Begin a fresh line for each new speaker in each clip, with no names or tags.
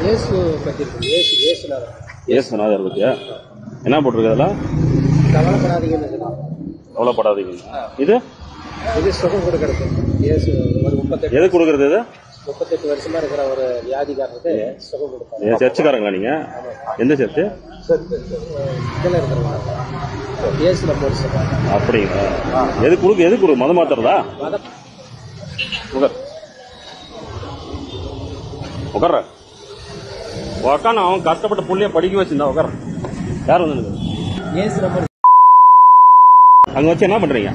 ஏசுநாதர் பத்தியா என்ன போட்டிருக்கு அதெல்லாம்? கவலைப்படாதீங்க. இது
சுகம் கொடுக்கறது.
எது கொடுக்கறது? இது
38 வருஷமா இருக்கிற ஒரு வியாதிக்காரருக்கு சுகம் கொடுப்பாங்க.
சர்ச்சுக்காரங்களா நீங்க? எந்த சர்ச்சு?
இதுல இருக்கிறவங்க
அப்படிங்களா? எது கொடு மதம் மாத்துறதா? உட்கார உக்கான அவன் கஷ்டப்பட்ட புள்ளைய படிக்க வச்சிருந்தா உட்கார. யார் வந்து அங்க வச்சு என்ன பண்றீங்க?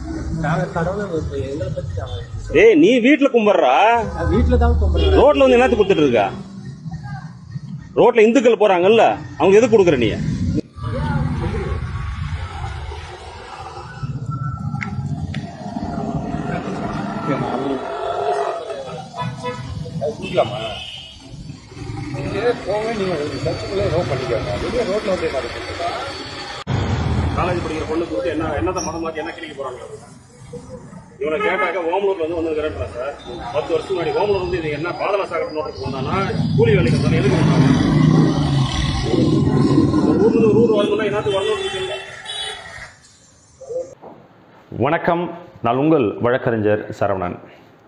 ஏய் நீ வீட்டுல கும்பிடுறா?
வீட்டுல தான் கும்பிடுற.
ரோட்ல வந்து என்னத்து கொடுத்துட்டு இருக்கா? ரோட்ல இந்துக்கள் போறாங்கல்ல, அவங்க எது கொடுக்குற நீ? காலேஜ் படிக்கிற பொண்ணு கொடுத்து என்னத்த மதம் மாத்தி என்ன கிடைக்க போறாங்க? இவனை கேட்டாக்க ஓமலூர்ல வந்து வந்துருக்கிறேன் சார். 10 வருஷம் முன்னாடி ஓமலூர் வந்து இது என்ன பாதல சாகர நோட்டுக்கு வந்தானா கூலி வேலைக்கு வந்தானே எதுக்கு வந்தாங்க? ஊர்ல ஒரு ஊர் வரணும்னா என்னத்துக்கு வரணும்?
வணக்கம், நான் உங்கள் வழக்கறிஞர் சரவணன்.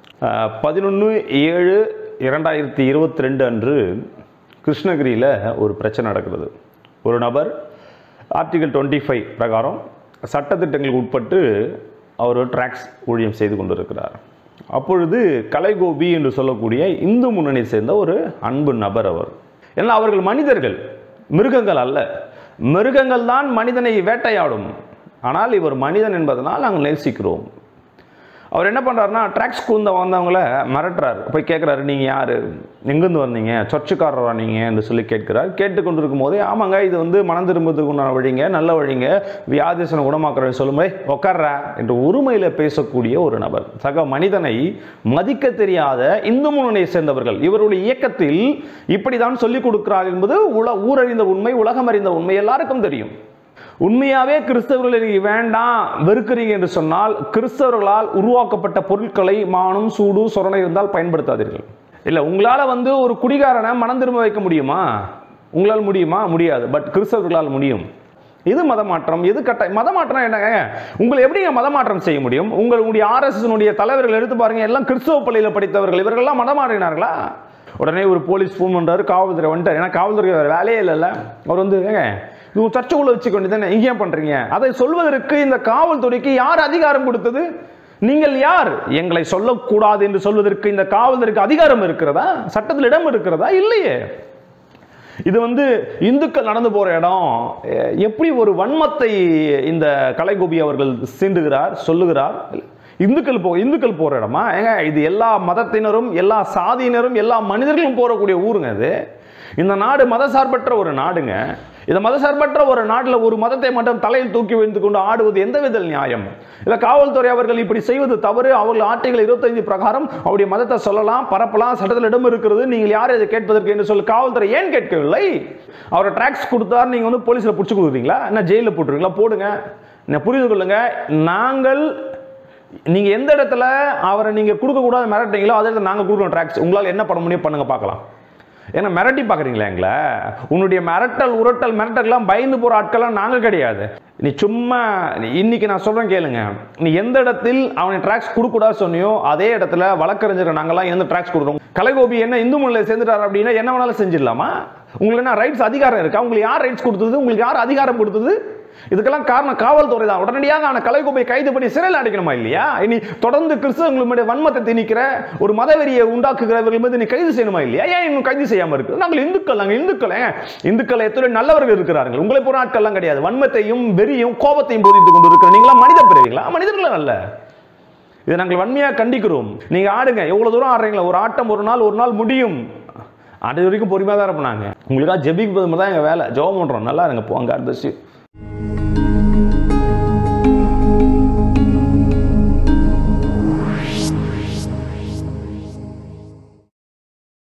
11/7/2022 அன்று கிருஷ்ணகிரியில் ஒரு பிரச்சனை நடக்கிறது. ஒரு நபர் ஆர்டிகல் 25 பிரகாரம் சட்டத்திட்டங்களுக்கு உட்பட்டு அவர் டிராக்ஸ் ஊழியம் செய்து கொண்டிருக்கிறார். அப்பொழுது கலைகோபி என்று சொல்லக்கூடிய இந்து முன்னணியை சேர்ந்த ஒரு அன்பு நபர் அவர். ஏன்னா அவர்கள் மனிதர்கள், மிருகங்கள் அல்ல. மிருகங்கள் தான் மனிதனை வேட்டையாடும், ஆனால் இவர் மனிதன் என்பதனால் நாங்கள் நேசிக்கிறோம். அவர் என்ன பண்ணுறாருன்னா, ட்ராக்ஸ் கூந்த வந்தவங்கள மிரட்டுறாரு. போய் கேட்குறாரு, நீங்கள் யார், எங்கேருந்து வந்தீங்க, சர்ச்சுக்காரரா நீங்கள் என்று சொல்லி கேட்கிறார். கேட்டுக்கொண்டு இருக்கும் போதே, ஆமாங்க இது வந்து மனம் திரும்புறதுக்கு உண்டான வழிங்க, நல்ல வழிங்க, வியாதிசனை குணமாக்குறேன்னு சொல்லும்போது உட்கார்றா என்று உரிமையில் பேசக்கூடிய ஒரு நபர். சக மனிதனை மதிக்க தெரியாத இந்து முன்னணியை சேர்ந்தவர்கள் இவருடைய இயக்கத்தில் இப்படிதான் சொல்லிக் கொடுக்கிறார் என்பது ஊரறிந்த உண்மை, உலகம் அறிந்த உண்மை, எல்லாருக்கும் தெரியும். உண்மையாவே கிறிஸ்தவர்கள் நீங்க வேண்டாம் வெறுக்கிறீங்க என்று சொன்னால், கிறிஸ்தவர்களால் உருவாக்கப்பட்ட பொருட்களை மானம் சூடு சொரணை இருந்தால் பயன்படுத்தாதீர்கள். இல்ல உங்களால வந்து ஒரு குடிகாரனை மனம் திரும்ப வைக்க முடியுமா? உங்களால் முடியுமா? முடியாது. பட் கிறிஸ்தவர்களால் முடியும். இது மதமாற்றம். எது கட்டாயம்? மதமாற்றம் என்னங்க? உங்களை எப்படிங்க மதமாற்றம் செய்ய முடியும்? உங்களுடைய RSS தலைவர்கள் எடுத்து பாருங்க, எல்லாம் கிறிஸ்தவ பள்ளியில் படித்தவர்கள். இவர்கள்லாம் மதமாறினார்களா? உடனே ஒரு போலீஸ் ஃபோன் பண்றாரு, காவல்துறை வந்துட்டார். ஏன்னா காவல்துறை வேற வேலையே இல்லைல்ல. அவர் வந்து இது சர்ச்சைக்குள்ள வச்சுக்க வேண்டியதானே, இங்க ஏன் பண்றீங்க? அதை சொல்வதற்கு இந்த காவல்துறைக்கு யார் அதிகாரம் கொடுத்தது? நீங்கள் யார்? எங்களை சொல்லக்கூடாது என்று சொல்வதற்கு இந்த காவல்துறைக்கு அதிகாரம் இருக்கிறதா? சட்டத்தில் இடம் இருக்கிறதா? இல்லையே. இது வந்து இந்துக்கள் நடந்து போற இடம். எப்படி ஒரு வன்மத்தை இந்த கலைகோபி அவர்கள் சீண்டுகிறார், சொல்லுகிறார். இந்துக்கள் போற இடமா? ஏங்க இது எல்லா மதத்தினரும், எல்லா சாதியினரும், எல்லா மனிதர்களும் போறக்கூடிய ஊருங்க இது. இந்த நாடு மதசார்பற்ற ஒரு நாடுங்க. இந்த மதசார்பற்ற ஒரு நாட்டில் ஒரு மதத்தை மட்டும் தலையில் தூக்கி வைத்துக் கொண்டு ஆடுவது எந்த வித நியாயம்? இல்ல காவல்துறை அவர்கள் இப்படி செய்வது தவறு. அவர்கள் ஆர்டிகல் 25 பிரகாரம் அவருடைய மதத்தை சொல்லலாம், பரப்பலாம், சட்டத்தில் இடம் இருக்கிறது. நீங்கள் யார் இதை கேட்பதற்கு என்று சொல்லி காவல்துறை ஏன் கேட்கவில்லை? அவரை ட்ராக்ஸ் கொடுத்தார், நீங்க வந்து போலீஸ்ல பிடிச்சி கொடுக்குறீங்களா? என்ன ஜெயிலில் போட்டுருவீங்களா? போடுங்க. புரிந்து கொள்ளுங்க. நீங்க எந்த இடத்துல அவரை நீங்க கொடுக்க கூடாது மிரட்டீங்களோ அதே இடத்துல நாங்க கொடுக்குறோம் ட்ராக்ஸ். உங்களால் என்ன பண்ண முடியும் பண்ணுங்க பார்க்கலாம். ஏன்னா மிரட்டி பார்க்குறீங்களா எங்களை? உன்னுடைய மிரட்டல்லாம் பயந்து போகிற ஆட்கள்லாம் நாங்கள் கிடையாது. நீ சும்மா இன்னைக்கு நான் சொல்கிறேன் கேளுங்க. நீ எந்த இடத்தில் அவனை ட்ராக்ஸ் கொடுக்கூடாது சொன்னியோ அதே இடத்துல வழக்கறிஞர் நாங்கள்லாம் எந்த ட்ராக்ஸ் கொடுக்குறோம். கலைகோபி என்ன இந்து முன்னணியில் சேர்ந்துட்டார் அப்படின்னா என்ன வேணாலும் செஞ்சிடலாமா? உங்களுக்கு என்ன ரைட்ஸ் அதிகாரம் இருக்கா? உங்களுக்கு யார் ரைட்ஸ் கொடுத்தது? உங்களுக்கு யார் அதிகாரம் கொடுத்தது? இதுக்கெல்லாம் காரணம் காவல்துறை தான். உடனடியாக கலைகோபை கைது பண்ணி சிறையில் அடைக்கணுமா இல்லையா? இனி தொடர்ந்து கிறிஸ்தவர்களுடைய வன்மத்தை திணிக்கிற ஒரு மதவெறியை உண்டாக்குகிறவர்கள் மீது நீ கைது செய்யணுமா இல்லையா? ஏன் இன்னும் கைது செய்யாம இருக்கு? நாங்கள் இந்துக்கள் எத்தனை நல்லவர்கள் இருக்கிறார்கள். உங்களை போற ஆட்கள்லாம் கிடையாது. வன்மத்தையும் வெறியும் கோபத்தையும் போதித்துக் கொண்டு இருக்கிற நீங்களா மனித பிறவிகளா? மனிதர்கள் அல்ல. இதை நாங்கள் வன்மையாக கண்டிக்கிறோம். நீங்க ஆடுங்க, எவ்வளவு தூரம் ஆடுறீங்களா? ஒரு ஆட்டம் ஒரு நாள் முடியும். அது வரைக்கும் பொறுமையாக தான் இருப்போம். நாங்கள் உங்களுக்காக ஜெபிப்பது தான் எங்கள் வேலை. ஜெபம் பண்றோம். நல்லா இருங்க போங்க.